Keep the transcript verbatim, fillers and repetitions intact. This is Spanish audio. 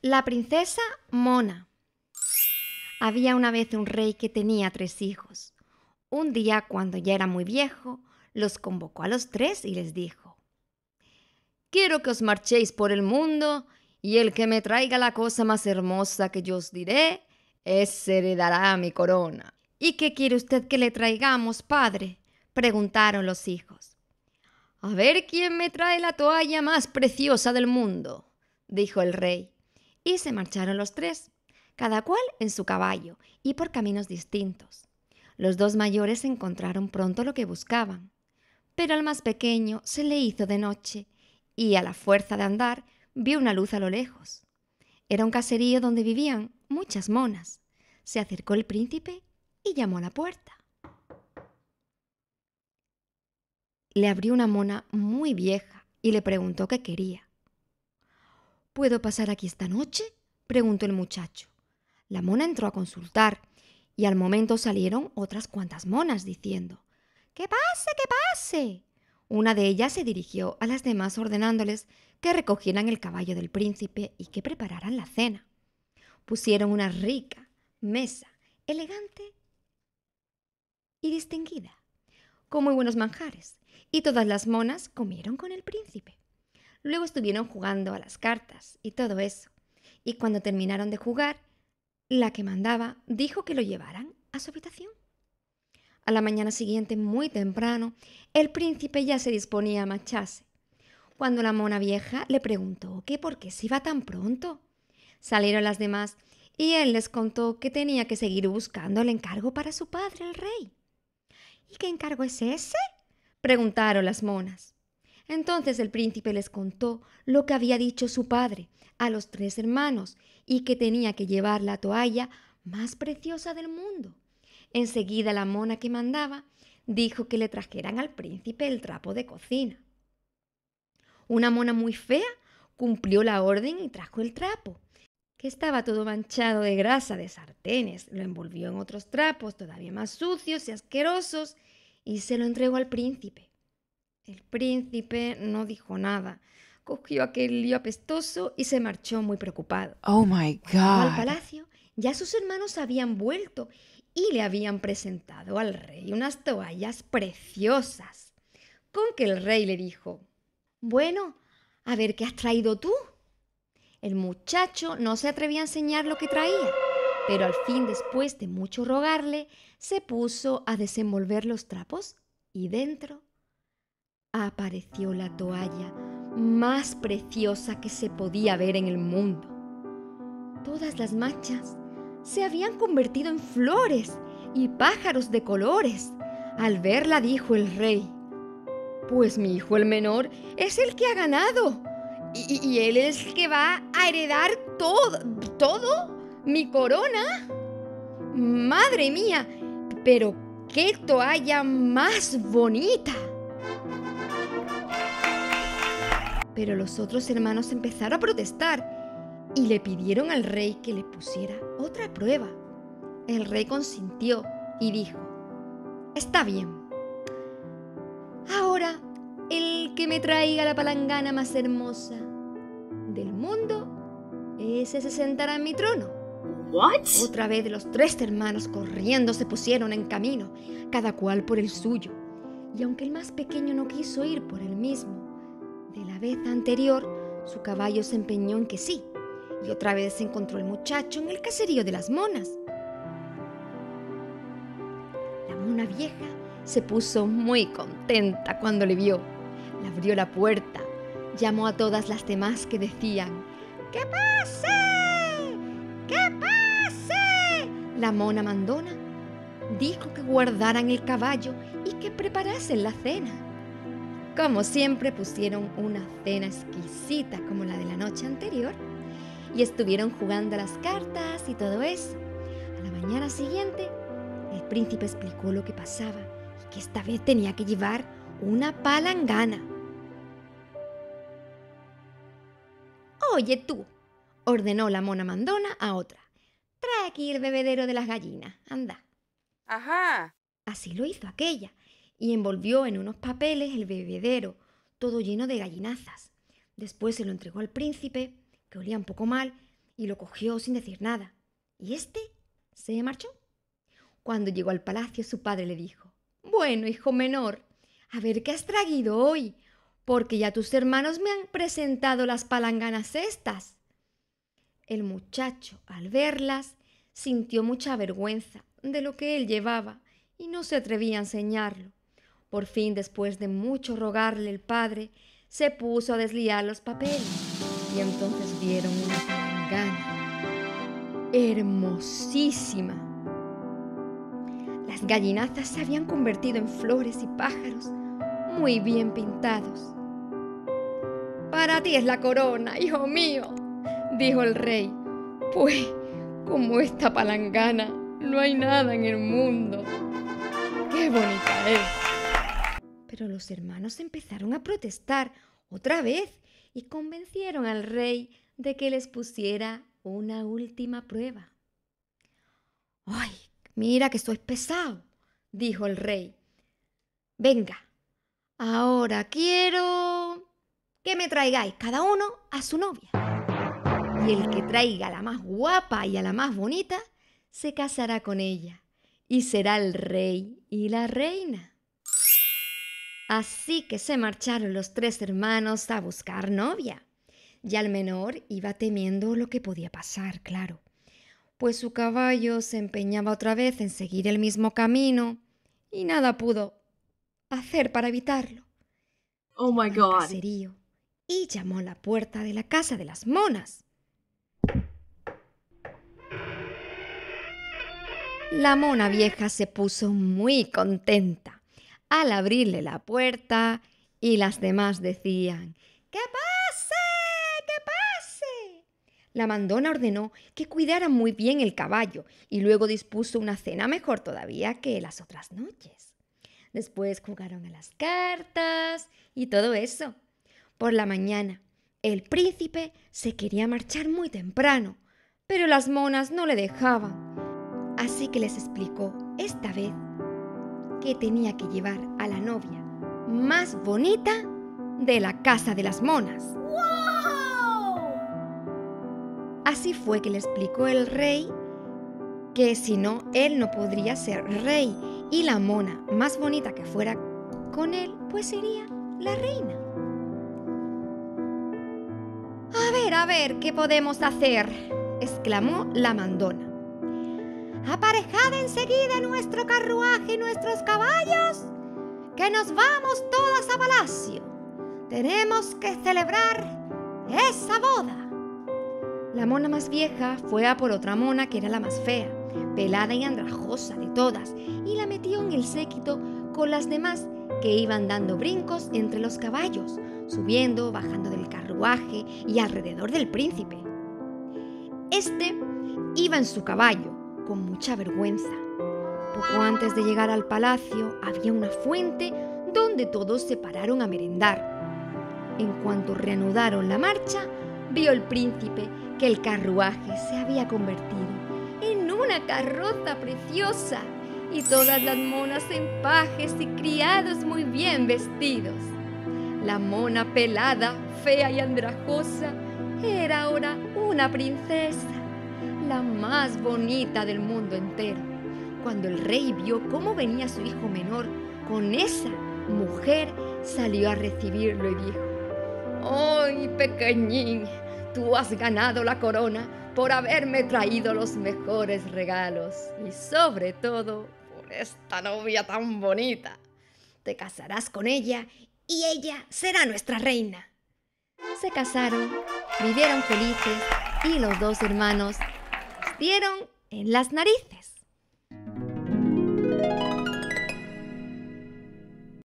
La princesa Mona. Había una vez un rey que tenía tres hijos. Un día, cuando ya era muy viejo, los convocó a los tres y les dijo: «Quiero que os marchéis por el mundo, y el que me traiga la cosa más hermosa que yo os diré, ese heredará mi corona». «¿Y qué quiere usted que le traigamos, padre?», preguntaron los hijos. «A ver quién me trae la toalla más preciosa del mundo», dijo el rey. Y se marcharon los tres, cada cual en su caballo y por caminos distintos. Los dos mayores encontraron pronto lo que buscaban, pero al más pequeño se le hizo de noche y a la fuerza de andar vio una luz a lo lejos. Era un caserío donde vivían muchas monas. Se acercó el príncipe y llamó a la puerta. Le abrió una mona muy vieja y le preguntó qué quería. «¿Puedo pasar aquí esta noche?», preguntó el muchacho. La mona entró a consultar y al momento salieron otras cuantas monas diciendo: «¡Que pase, que pase!». Una de ellas se dirigió a las demás ordenándoles que recogieran el caballo del príncipe y que prepararan la cena. Pusieron una rica mesa, elegante y distinguida, con muy buenos manjares, y todas las monas comieron con el príncipe. Luego estuvieron jugando a las cartas y todo eso, y cuando terminaron de jugar, la que mandaba dijo que lo llevaran a su habitación. A la mañana siguiente, muy temprano, el príncipe ya se disponía a marcharse, cuando la mona vieja le preguntó que por qué se iba tan pronto. Salieron las demás y él les contó que tenía que seguir buscando el encargo para su padre, el rey. «¿Y qué encargo es ese?», preguntaron las monas. Entonces el príncipe les contó lo que había dicho su padre a los tres hermanos y que tenía que llevar la toalla más preciosa del mundo. Enseguida la mona que mandaba dijo que le trajeran al príncipe el trapo de cocina. Una mona muy fea cumplió la orden y trajo el trapo, que estaba todo manchado de grasa de sartenes. Lo envolvió en otros trapos todavía más sucios y asquerosos y se lo entregó al príncipe. El príncipe no dijo nada. Cogió aquel lío apestoso y se marchó muy preocupado. Oh my Llegó al God. palacio, ya sus hermanos habían vuelto y le habían presentado al rey unas toallas preciosas. Con que el rey le dijo: «Bueno, a ver qué has traído tú». El muchacho no se atrevía a enseñar lo que traía, pero al fin, después de mucho rogarle, se puso a desenvolver los trapos y dentro apareció la toalla más preciosa que se podía ver en el mundo. Todas las manchas se habían convertido en flores y pájaros de colores. Al verla dijo el rey: «Pues mi hijo el menor es el que ha ganado y, y él es el que va a heredar todo, todo, mi corona. Madre mía, pero qué toalla más bonita». Pero los otros hermanos empezaron a protestar y le pidieron al rey que le pusiera otra prueba. El rey consintió y dijo: «Está bien. Ahora, el que me traiga la palangana más hermosa del mundo, ese se sentará en mi trono». What? Otra vez los tres hermanos corriendo se pusieron en camino, cada cual por el suyo. Y aunque el más pequeño no quiso ir por el mismo de la vez anterior, su caballo se empeñó en que sí, y otra vez se encontró el muchacho en el caserío de las monas. La mona vieja se puso muy contenta cuando le vio. Le abrió la puerta, llamó a todas las demás que decían: «¡Que pase! ¡Que pase!». La mona mandona dijo que guardaran el caballo y que preparasen la cena. Como siempre, pusieron una cena exquisita como la de la noche anterior y estuvieron jugando a las cartas y todo eso. A la mañana siguiente, el príncipe explicó lo que pasaba y que esta vez tenía que llevar una palangana. «Oye tú», ordenó la mona mandona a otra, «trae aquí el bebedero de las gallinas, anda». Ajá. Así lo hizo aquella, y envolvió en unos papeles el bebedero, todo lleno de gallinazas. Después se lo entregó al príncipe, que olía un poco mal, y lo cogió sin decir nada. Y este se marchó. Cuando llegó al palacio, su padre le dijo: «Bueno, hijo menor, a ver qué has traído hoy, porque ya tus hermanos me han presentado las palanganas estas». El muchacho, al verlas, sintió mucha vergüenza de lo que él llevaba y no se atrevía a enseñarlo. Por fin, después de mucho rogarle, el padre se puso a desliar los papeles y entonces vieron una palangana hermosísima. Las gallinazas se habían convertido en flores y pájaros muy bien pintados. «Para ti es la corona, hijo mío», dijo el rey, «pues como esta palangana no hay nada en el mundo. ¡Qué bonita es!». Pero los hermanos empezaron a protestar otra vez y convencieron al rey de que les pusiera una última prueba. «¡Ay, mira que sois pesado!», dijo el rey. «Venga, ahora quiero que me traigáis cada uno a su novia. Y el que traiga a la más guapa y a la más bonita se casará con ella y será el rey y la reina». Así que se marcharon los tres hermanos a buscar novia. Ya el menor iba temiendo lo que podía pasar, claro, pues su caballo se empeñaba otra vez en seguir el mismo camino y nada pudo hacer para evitarlo. Oh my Fue al God. caserío y llamó a la puerta de la casa de las monas. La mona vieja se puso muy contenta al abrirle la puerta y las demás decían: «¡Que pase! ¡Que pase!». La mandona ordenó que cuidaran muy bien el caballo y luego dispuso una cena mejor todavía que las otras noches. Después jugaron a las cartas y todo eso. Por la mañana, el príncipe se quería marchar muy temprano, pero las monas no le dejaban. Así que les explicó esta vez que tenía que llevar a la novia más bonita de la casa de las monas. ¡Wow! Así fue que le explicó el rey que si no, él no podría ser rey y la mona más bonita que fuera con él, pues sería la reina. «A ver, a ver, ¿qué podemos hacer?», exclamó la mandona. «Aparejad enseguida nuestro carruaje y nuestros caballos, que nos vamos todas a palacio. Tenemos que celebrar esa boda». La mona más vieja fue a por otra mona que era la más fea, pelada y andrajosa de todas, y la metió en el séquito con las demás que iban dando brincos entre los caballos, subiendo, bajando del carruaje y alrededor del príncipe. Este iba en su caballo, con mucha vergüenza. Poco antes de llegar al palacio había una fuente donde todos se pararon a merendar. En cuanto reanudaron la marcha, vio el príncipe que el carruaje se había convertido en una carroza preciosa y todas las monas en pajes y criados muy bien vestidos. La mona pelada, fea y andrajosa era ahora una princesa, la más bonita del mundo entero. Cuando el rey vio cómo venía su hijo menor con esa mujer, salió a recibirlo y dijo: «¡Ay, pequeñín! Tú has ganado la corona por haberme traído los mejores regalos y sobre todo por esta novia tan bonita. Te casarás con ella y ella será nuestra reina». Se casaron, vivieron felices y los dos hermanos dieron en las narices.